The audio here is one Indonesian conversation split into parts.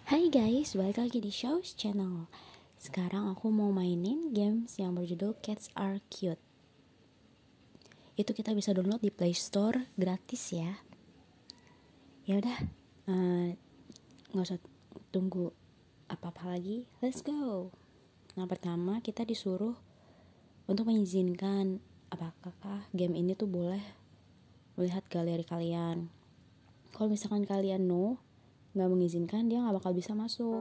Hai guys, balik lagi di Show's Channel. Sekarang aku mau mainin games yang berjudul Cats Are Cute. Itu kita bisa download di Play Store gratis ya. Ya udah, nggak usah tunggu apa-apa lagi. Let's go. Nah, pertama kita disuruh untuk mengizinkan apakah game ini tuh boleh melihat galeri kalian. Kalau misalkan kalian nggak mengizinkan, dia nggak bakal bisa masuk.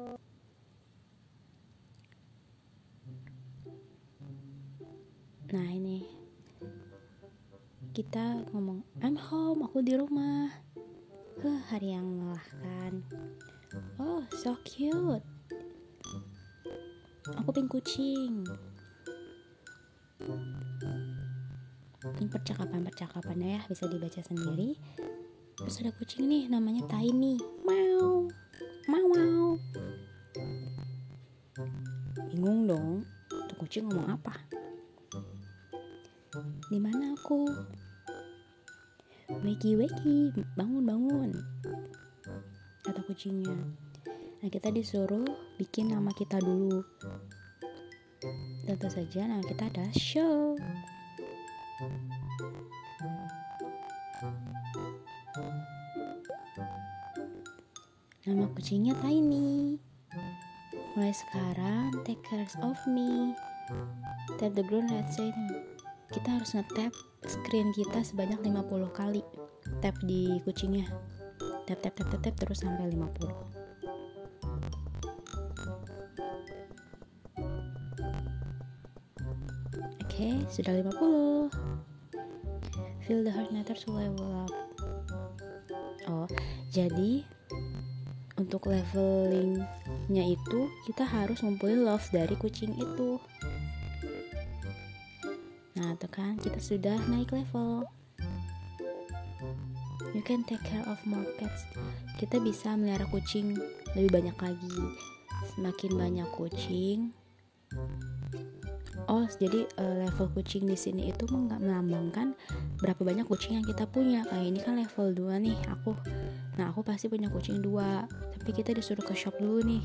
Nah ini kita ngomong I'm home, aku di rumah. Hari yang melelahkan. Oh so cute, aku pink kucing. Ini percakapannya ya, bisa dibaca sendiri. Terus ada kucing nih, namanya Tiny. Mau mau. Bingung dong, tuh kucing ngomong apa? Di mana aku? Wakey, bangun, kata kucingnya. Nah, kita disuruh bikin nama kita dulu. Tentu saja nama kita adalah Show. Nama kucingnya Tiny. Mulai sekarang, take care of me. Tap the ground red sign. Kita harus nge-tap screen kita sebanyak 50 kali. Tap di kucingnya. Tap terus sampai 50. Oke, sudah 50. Feel the heart matter to level up. Oh, jadi untuk levelingnya itu kita harus ngumpulin love dari kucing itu. Nah, tuh kan kita sudah naik level. You can take care of more cats. Kita bisa melihara kucing lebih banyak lagi. Semakin banyak kucing. Oh, jadi level kucing di sini itu melambangkan berapa banyak kucing yang kita punya. Kayak ini kan level 2 nih aku. Nah, aku pasti punya kucing 2. Tapi kita disuruh ke shop dulu nih.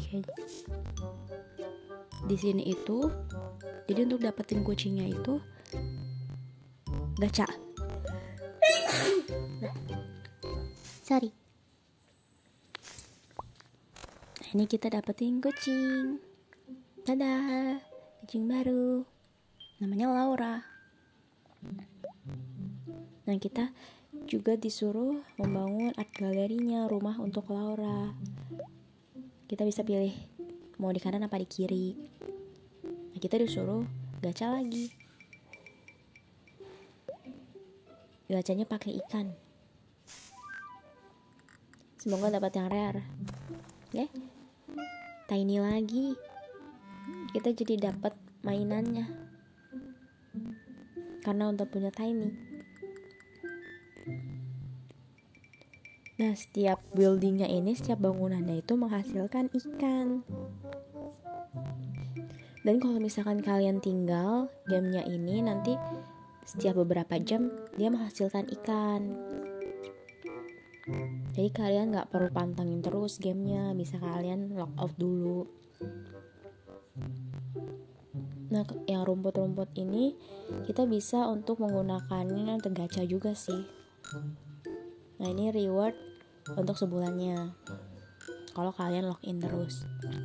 Di sini itu, jadi untuk dapetin kucingnya itu gacha. Sorry. Nah, ini kita dapetin kucing. Dadah, kucing baru. Namanya Laura. Nah, kita juga disuruh membangun art galerinya, rumah untuk Laura. Kita bisa pilih mau di kanan apa di kiri. Nah, kita disuruh gacha lagi. Gacanya pakai ikan. Semoga dapat yang rare. Ya. Tiny lagi. Kita jadi dapat mainannya. Karena udah punya Tiny. Nah, setiap buildingnya ini, setiap bangunannya itu menghasilkan ikan. Dan kalau misalkan kalian tinggal gamenya ini, nanti setiap beberapa jam dia menghasilkan ikan. Jadi kalian gak perlu pantengin terus gamenya, bisa kalian log out dulu. Nah, yang rumput-rumput ini kita bisa untuk menggunakannya untuk gacha juga sih. Nah, ini reward untuk sebulannya kalau kalian login terus.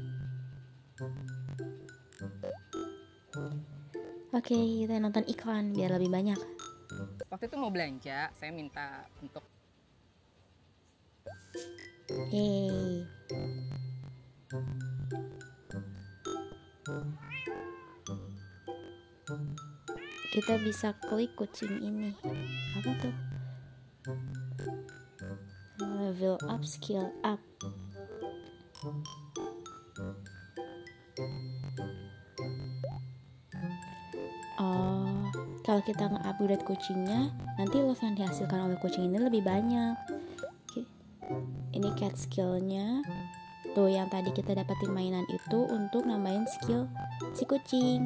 Oke, kita nonton iklan biar lebih banyak. Waktu itu mau belanja, saya minta untuk kita bisa klik kucing ini. Apa tuh? Level up, skill up. Oh, kalau kita nge-upgrade kucingnya, nanti love yang dihasilkan oleh kucing ini lebih banyak. Ini cat skillnya. Tuh, yang tadi kita dapetin mainan itu untuk nambahin skill si kucing.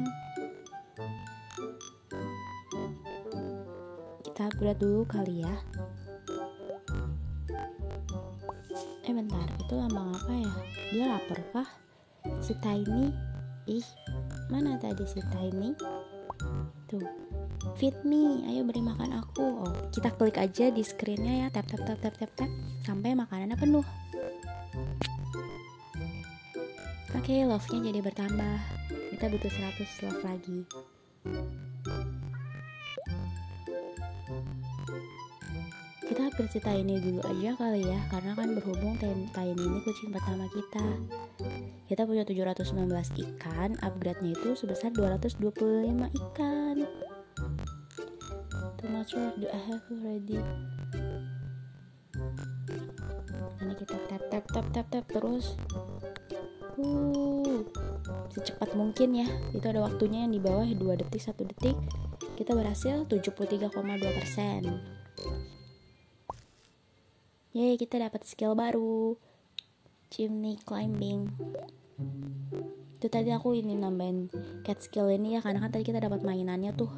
Kita upgrade dulu kali ya. Bentar, itu lambang apa ya? Dia lapar kah? Si Tiny. Mana tadi si Tiny? Tuh, feed me, ayo beri makan aku. Oh, kita klik aja di screennya ya, tap sampai makanannya penuh. Oke, love-nya jadi bertambah. Kita butuh 100 love lagi. Kita upgrade si Tiny dulu aja kali ya, karena kan berhubung Tiny ini kucing pertama kita. Kita punya 719 ikan, upgrade-nya itu sebesar 225 ikan. Too much work do I have already? Ini kita tap terus. Secepat mungkin ya. Itu ada waktunya yang di bawah 2 detik, 1 detik. Kita berhasil 73,2%. Yeay, kita dapat skill baru, chimney climbing. Itu tadi aku ini nambahin cat skill ini ya, karena kan tadi kita dapat mainannya tuh.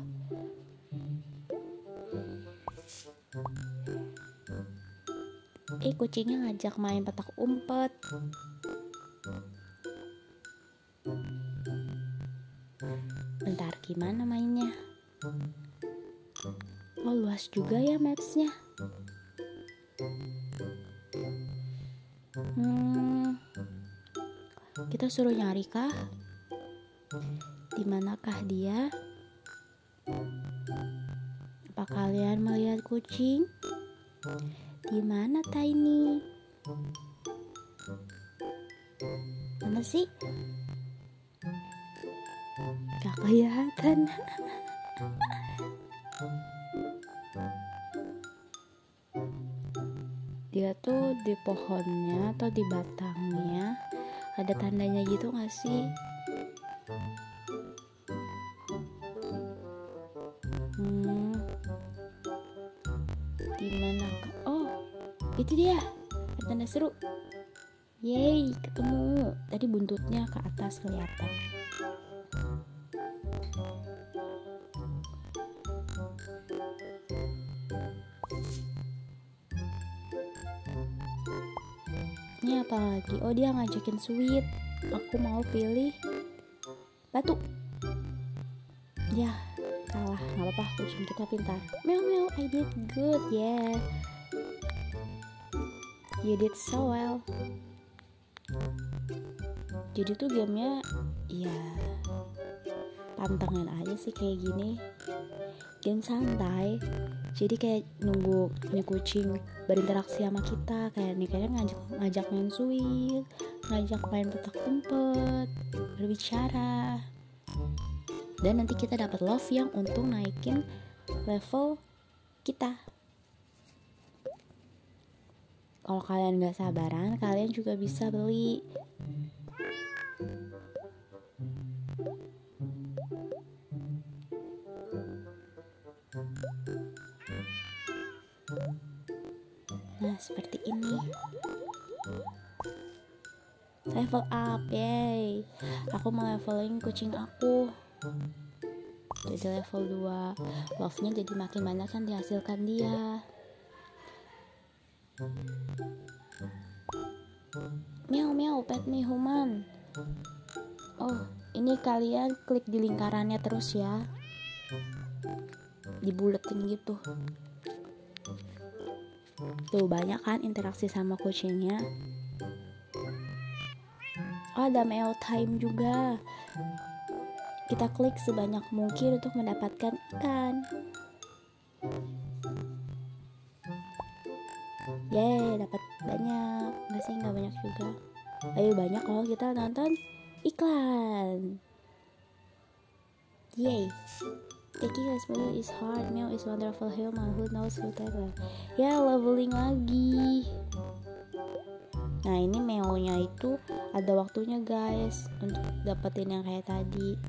Kucingnya ngajak main petak umpet. Bentar, gimana mainnya? Oh, luas juga ya mapsnya. Kita suruh nyari kah? Dimanakah dia? Apa kalian melihat kucing? Dimana Tiny? Mana sih? Gak kelihatan. Dia tuh di pohonnya atau di batangnya. Ada tandanya gitu gak sih? Dimana? Oh, itu dia. Ada tanda seru. Yeay, ketemu. Tadi buntutnya ke atas kelihatan. Ini apa lagi? Oh, dia ngajakin sweet. Aku mau pilih batu. Ya, kalah. Gak apa-apa, kucing kita pintar. Meow, I did good. Yeah, you did so well. Jadi tuh gamenya ya pantengin aja sih kayak gini. Game santai. Jadi kayak nunggu nih kucing berinteraksi sama kita. Kayak nih kayaknya ngajak main sweet, ngajak main petak umpet, berbicara. Dan nanti kita dapat love yang untuk naikin level kita. Kalau kalian gak sabaran, kalian juga bisa beli. Nah, seperti ini. Level up, yay. Aku mau leveling kucing aku jadi level 2. Love-nya jadi makin banyak yang dihasilkan dia. Meow, pet me human. Oh, ini kalian klik di lingkarannya terus ya, dibuletin gitu. Tuh banyak kan interaksi sama kucingnya. Oh, ada meow time juga. Kita klik sebanyak mungkin untuk mendapatkan ikan. Yeay, dapat banyak. Nggak sih, nggak banyak juga. Ayo banyak kalau kita nonton iklan. Yay. Taking a smell is hard. Meow is wonderful human who knows whatever. Ya, leveling lagi. Nah, ini meownya itu ada waktunya guys untuk dapetin yang kayak tadi.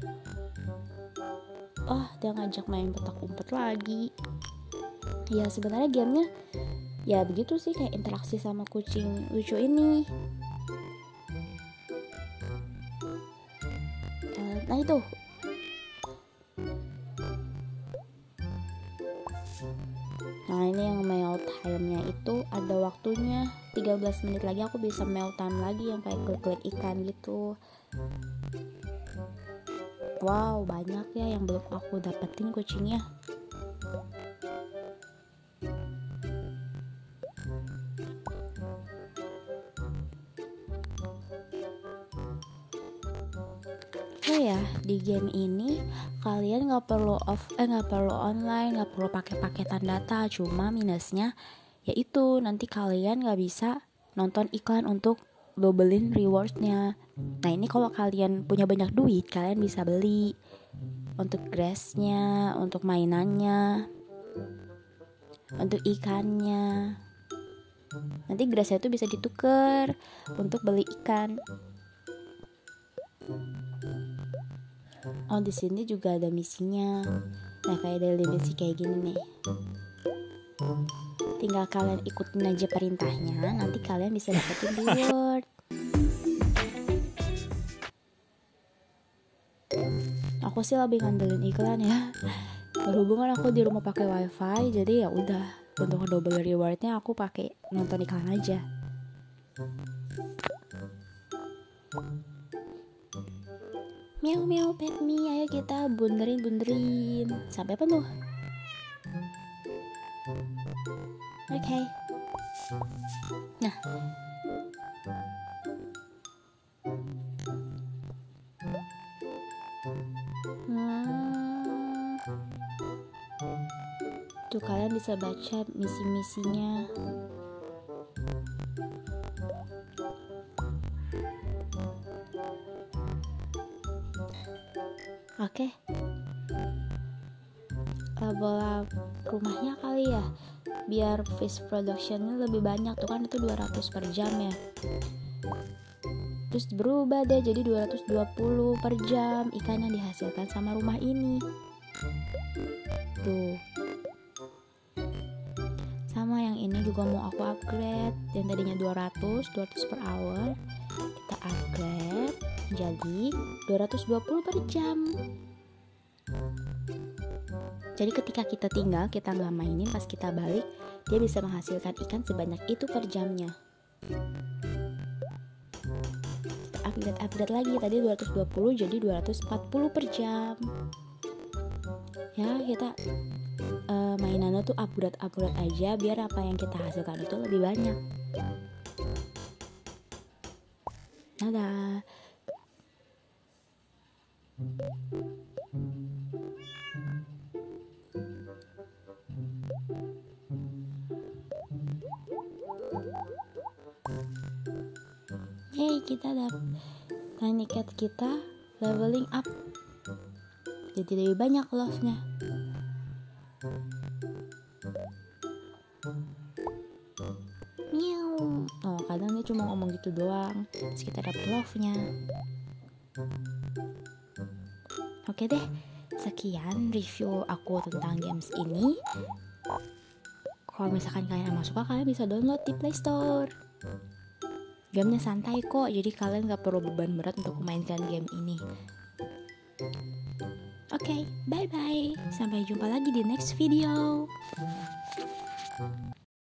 Oh, dia ngajak main petak umpet lagi. Ya, sebenarnya gamenya ya begitu sih, kayak interaksi sama kucing lucu ini. Nah itu. Nah, ini yang meow time-nya itu ada waktunya 30 13 menit lagi aku bisa mail time lagi yang kayak klik-klik ikan gitu. Wow, banyak ya yang belum aku dapetin kucingnya. Oh ya, di game ini kalian nggak perlu online, nggak perlu pakai paketan data. Cuma minusnya yaitu nanti kalian nggak bisa nonton iklan untuk dobelin rewardnya. Nah ini kalau kalian punya banyak duit, kalian bisa beli untuk grassnya, untuk mainannya, untuk ikannya. Nanti grassnya itu bisa ditukar untuk beli ikan. Oh di sini juga ada misinya. Nah kayak daily misi kayak gini nih. Tinggal kalian ikutin aja perintahnya, nanti kalian bisa dapetin reward. Aku sih lebih ngandelin iklan ya. Berhubungan aku di rumah pakai wifi, jadi ya udah untuk double rewardnya aku pakai nonton iklan aja. Meow meow pet me, ayo kita bunderin sampai penuh. Oke. Nah, tuh kalian bisa baca misi-misinya. Oke. Level rumahnya kali ya, biar fish productionnya lebih banyak. Tuh kan itu 200 per jam ya. Terus berubah deh jadi 220 per jam ikan yang dihasilkan sama rumah ini. Tuh. Sama yang ini juga mau aku upgrade. Yang tadinya 200 per hour, kita upgrade jadi 220 per jam. Jadi ketika kita tinggal, kita nggak mainin, pas kita balik dia bisa menghasilkan ikan sebanyak itu per jamnya. Kita upgrade lagi, tadi 220 jadi 240 per jam. Ya kita mainannya tuh upgrade aja biar apa yang kita hasilkan itu lebih banyak. Dadah. Hey, kita dapat tiny cat kita leveling up, jadi lebih banyak love-nya. Meow. Oh, kadang dia cuma ngomong gitu doang, terus kita dapat love-nya. Oke deh, sekian review aku tentang games ini. Kalau misalkan kalian emang suka, kalian bisa download di Play Store. Gamenya santai kok, jadi kalian gak perlu beban berat untuk memainkan game ini. Oke, bye-bye. Sampai jumpa lagi di next video.